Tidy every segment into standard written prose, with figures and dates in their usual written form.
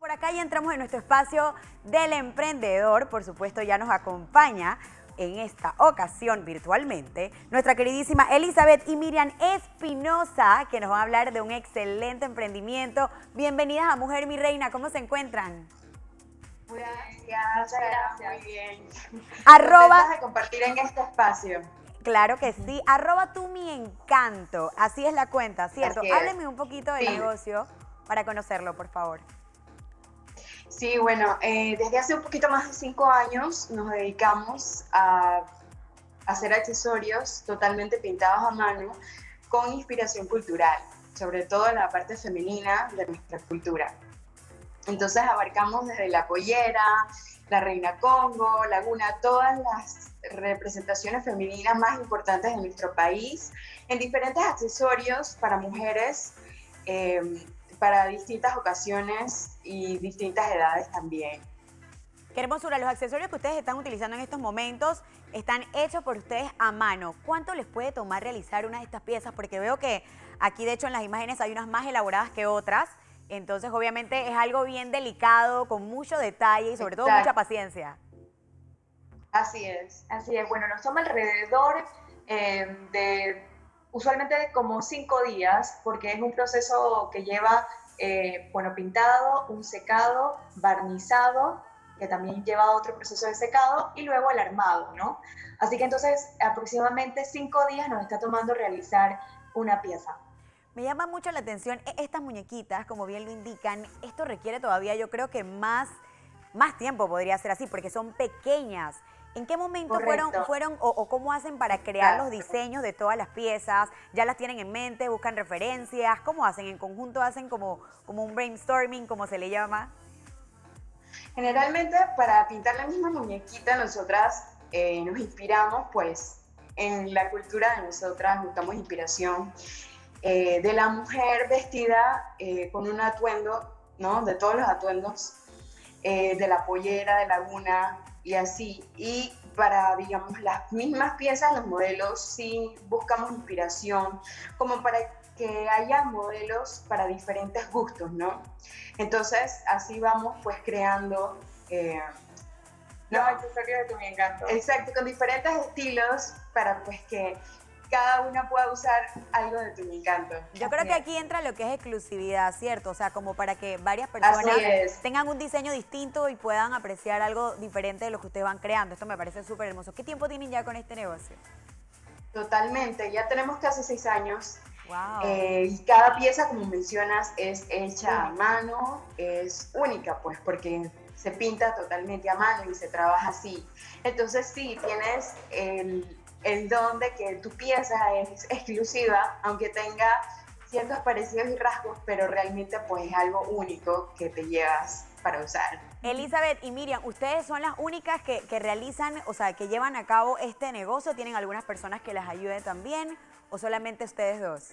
Por acá ya entramos en nuestro espacio del emprendedor. Por supuesto, ya nos acompaña en esta ocasión virtualmente nuestra queridísima Elizabeth y Miriam Espinosa, que nos van a hablar de un excelente emprendimiento. Bienvenidas a Mujer Mi Reina, ¿cómo se encuentran? Gracias, muy bien. Arroba, de compartir en este espacio. claro que sí, arroba tú mi encanto, así es la cuenta, ¿cierto? Háblenme un poquito del negocio para conocerlo, por favor. Sí, bueno, desde hace un poquito más de 5 años nos dedicamos a hacer accesorios totalmente pintados a mano con inspiración cultural, sobre todo en la parte femenina de nuestra cultura. Entonces abarcamos desde la pollera, la reina Congo, laguna, todas las representaciones femeninas más importantes de nuestro país, en diferentes accesorios para mujeres, para distintas ocasiones y distintas edades también. Qué hermosura, los accesorios que ustedes están utilizando en estos momentos están hechos por ustedes a mano. ¿Cuánto les puede tomar realizar una de estas piezas? Porque veo que aquí, de hecho, en las imágenes hay unas más elaboradas que otras. Entonces, obviamente, es algo bien delicado, con mucho detalle y sobre todo mucha paciencia. Así es. Bueno, nos toma alrededor usualmente como 5 días, porque es un proceso que lleva, pintado, un secado, barnizado, que también lleva otro proceso de secado, y luego el armado, ¿no? Así que entonces aproximadamente 5 días nos está tomando realizar una pieza. Me llama mucho la atención estas muñequitas, como bien lo indican. Esto requiere todavía, yo creo que más tiempo podría ser así, porque son pequeñas. ¿En qué momento fueron o cómo hacen para crear los diseños de todas las piezas? ¿Ya las tienen en mente? ¿Buscan referencias? ¿Cómo hacen? ¿En conjunto hacen como un brainstorming, como se le llama? Generalmente, para pintar la misma muñequita, nosotras nos inspiramos, pues, en la cultura de nosotras, buscamos inspiración de la mujer vestida con un atuendo, ¿no? De todos los atuendos, de la pollera, de laguna y así. Y para, digamos, las mismas piezas, los modelos, sí buscamos inspiración, como para que haya modelos para diferentes gustos, ¿no? Entonces, así vamos, pues, creando los accesorios de Tu Mi Encanto. Exacto, con diferentes estilos para, pues, que cada una pueda usar algo de Tu Mi Encanto. Yo creo que aquí entra lo que es exclusividad, ¿cierto? O sea, como para que varias personas tengan un diseño distinto y puedan apreciar algo diferente de lo que ustedes van creando. Esto me parece súper hermoso. ¿Qué tiempo tienen ya con este negocio? Totalmente, ya tenemos casi 6 años. Wow. Y cada pieza, como mencionas, es hecha a mano, es única, pues, porque se pinta totalmente a mano y se trabaja así. Entonces, sí, tienes el don de que tu pieza es exclusiva, aunque tenga ciertos parecidos y rasgos, pero realmente pues es algo único que te llevas para usar. Elizabeth y Miriam, ¿ustedes son las únicas que realizan, o sea, que llevan a cabo este negocio? ¿Tienen algunas personas que las ayuden también o solamente ustedes dos?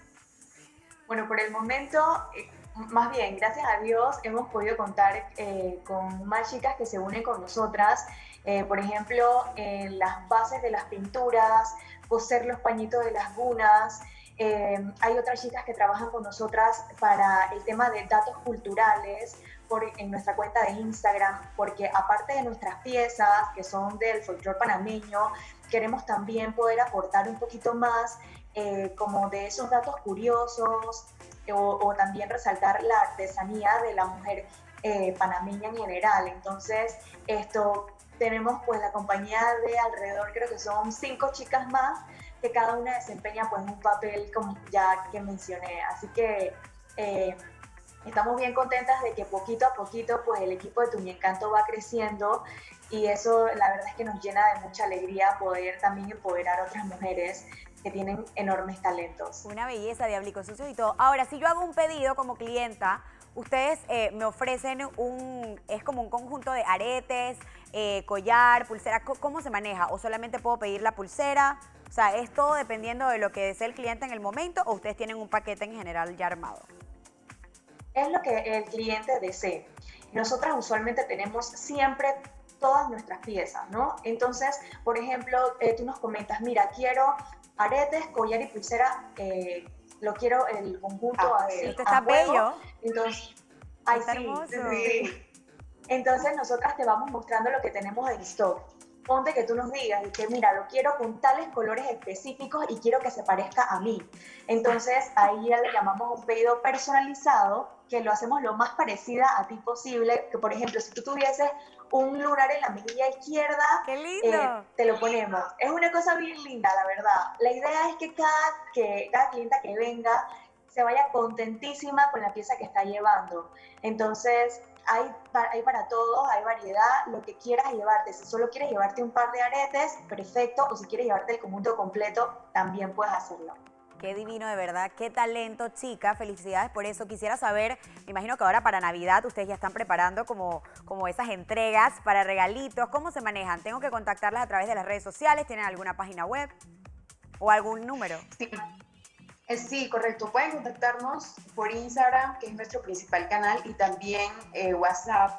Bueno, por el momento, más bien, gracias a Dios, hemos podido contar con más chicas que se unen con nosotras. Por ejemplo, en las bases de las pinturas, coser los pañitos de las gunas. Hay otras chicas que trabajan con nosotras para el tema de datos culturales en nuestra cuenta de Instagram, porque aparte de nuestras piezas, que son del folclore panameño, queremos también poder aportar un poquito más como de esos datos curiosos o también resaltar la artesanía de la mujer panameña en general. Entonces, tenemos pues la compañía de alrededor, creo que son 5 chicas más, que cada una desempeña pues un papel como ya que mencioné. Así que estamos bien contentas de que poquito a poquito pues el equipo de Tu Mi Encanto va creciendo, y eso la verdad es que nos llena de mucha alegría poder también empoderar a otras mujeres que tienen enormes talentos. Una belleza, diablicos sucios y todo. Ahora, si yo hago un pedido como clienta, ustedes me ofrecen es como un conjunto de aretes, collar, pulsera. ¿Cómo se maneja? ¿O solamente puedo pedir la pulsera? O sea, ¿es todo dependiendo de lo que desee el cliente en el momento o ustedes tienen un paquete en general ya armado? Es lo que el cliente desee. Nosotras usualmente tenemos siempre todas nuestras piezas, ¿no? Entonces, por ejemplo, tú nos comentas, mira, quiero aretes, collar y pulsera, lo quiero el conjunto así. Esto está bello. Entonces, Ay, Está sí, hermoso. sí. Entonces nosotras te vamos mostrando lo que tenemos en stock. Ponte que tú nos digas y que mira, lo quiero con tales colores específicos y quiero que se parezca a mí. Entonces ahí ya le llamamos un pedido personalizado, que lo hacemos lo más parecida a ti posible. Que por ejemplo, si tú tuvieses un lunar en la mejilla izquierda, ¡Qué lindo! te lo ponemos. Es una cosa bien linda, la verdad. La idea es que cada clienta que venga se vaya contentísima con la pieza que está llevando. Entonces, hay para todos, hay variedad, lo que quieras llevarte. Si solo quieres llevarte un par de aretes, perfecto, o si quieres llevarte el conjunto completo, también puedes hacerlo. Qué divino, de verdad, qué talento, chica, felicidades por eso. Quisiera saber, me imagino que ahora para Navidad ustedes ya están preparando como esas entregas para regalitos, ¿cómo se manejan? ¿Tengo que contactarlas a través de las redes sociales? ¿Tienen alguna página web o algún número? Sí. Sí, correcto. Pueden contactarnos por Instagram, que es nuestro principal canal, y también WhatsApp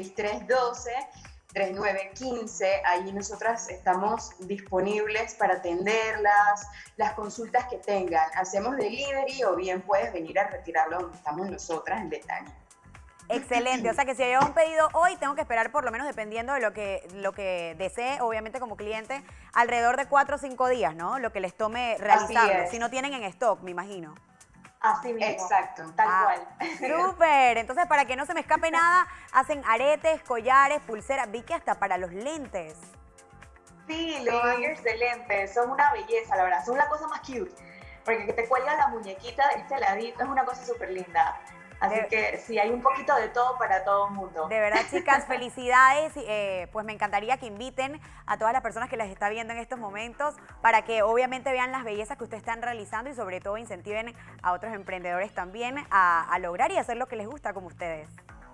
6312-3915. Ahí nosotras estamos disponibles para atenderlas, las consultas que tengan. Hacemos delivery o bien puedes venir a retirarlo donde estamos nosotras en Betania. Excelente, o sea que si llevo un pedido hoy, tengo que esperar por lo menos, dependiendo de lo que desee, obviamente como cliente, alrededor de 4 o 5 días, ¿no? Lo que les tome realizarlo, si no tienen en stock, me imagino. Así mismo. Exacto. Tal cual. Súper, entonces para que no se me escape nada, hacen aretes, collares, pulseras, vi que hasta para los lentes. Sí, los hangers de lentes son una belleza, la verdad, son la cosa más cute, porque que te cuelga la muñequita de este ladito es una cosa súper linda. Así que sí, hay un poquito de todo para todo el mundo. De verdad, chicas, felicidades. Pues me encantaría que inviten a todas las personas que las está viendo en estos momentos para que obviamente vean las bellezas que ustedes están realizando y sobre todo incentiven a otros emprendedores también a lograr y hacer lo que les gusta como ustedes.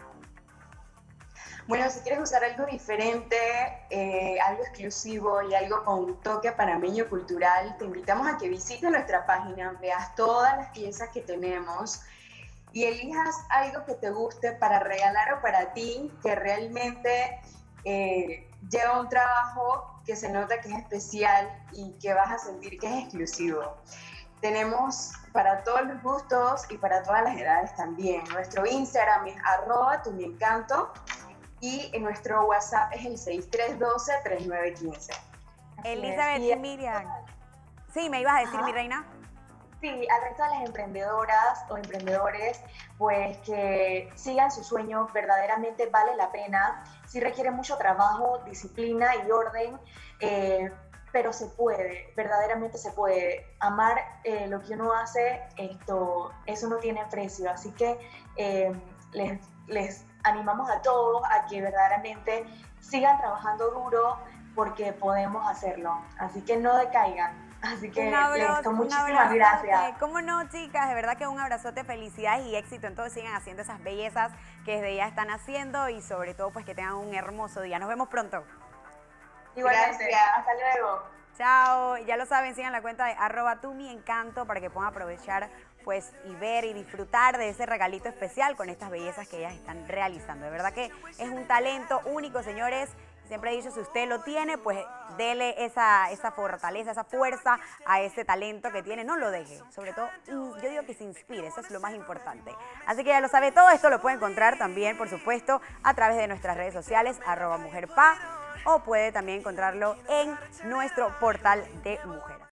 Bueno, si quieres usar algo diferente, algo exclusivo y algo con un toque panameño cultural, te invitamos a que visites nuestra página, veas todas las piezas que tenemos y elijas algo que te guste para regalar o para ti, que realmente lleva un trabajo que se nota que es especial y que vas a sentir que es exclusivo. Tenemos para todos los gustos y para todas las edades también. Nuestro Instagram es @tumiencanto y en nuestro WhatsApp es el 6312-3915. Elizabeth y Miriam. Sí, ¿me ibas a decir, mi reina? Sí, al resto de las emprendedoras o emprendedores, pues que sigan su sueño, verdaderamente vale la pena. Sí requiere mucho trabajo, disciplina y orden, pero se puede, verdaderamente se puede. Amar lo que uno hace, eso no tiene precio. Así que les animamos a todos a que verdaderamente sigan trabajando duro porque podemos hacerlo. Así que no decaigan. Así que muchísimas gracias. ¿Cómo no, chicas? De verdad que un abrazote, felicidades y éxito en todo. Sigan haciendo esas bellezas que desde ya están haciendo y sobre todo pues que tengan un hermoso día. Nos vemos pronto. Igualmente. Gracias. Hasta luego. Chao. Ya lo saben, sigan la cuenta de @tumiencanto para que puedan aprovechar pues y ver y disfrutar de ese regalito especial con estas bellezas que ellas están realizando. De verdad que es un talento único, señores. Siempre he dicho, si usted lo tiene, pues dele esa fortaleza, esa fuerza a ese talento que tiene. No lo deje. Sobre todo, yo digo que se inspire. Eso es lo más importante. Así que ya lo sabe. Todo esto lo puede encontrar también, por supuesto, a través de nuestras redes sociales, @mujerpa, o puede también encontrarlo en nuestro portal de mujeres.